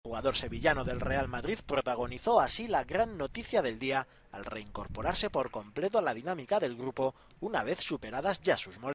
jugador sevillano del Real Madrid protagonizó así la gran noticia del día al reincorporarse por completo a la dinámica del grupo una vez superadas ya sus molestias.